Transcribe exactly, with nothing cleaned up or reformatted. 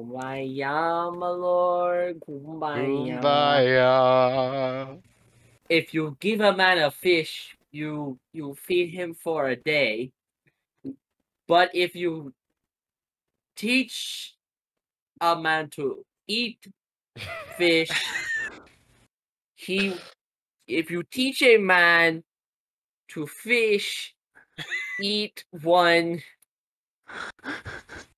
Kumbaya, my lord, kumbaya. Kumbaya. If you give a man a fish, you you feed him for a day. But if you teach a man to eat fish, he if you teach a man to fish, eat one